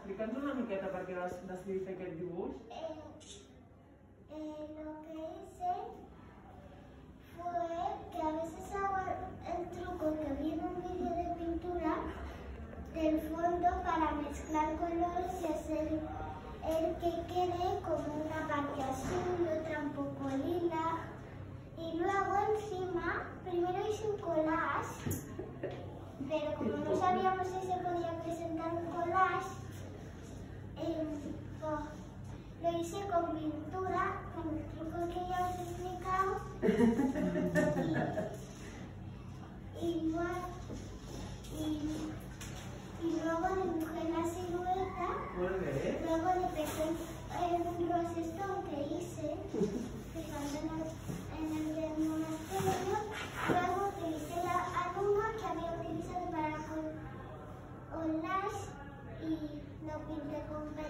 explica'ns una miqueta per què vas decidir fer aquest dibuix. Lo que hice fue que a veces hago el truco que vi en un vídeo de pintura del fondo para mezclar colores y hacer el que quede como una parte azul y otra un poco lila. Y luego encima, primero hice un collage, pero como no sabíamos si se podía presentar un collage, lo hice con pintura, con el truco que ya os he explicado. Y luego dibujé la silueta. Molt bé. Luego le pegué un rosestón que hice, fijando en el del monasterio. Luego utilicé la alumna que había utilizado para collage y lo pinté con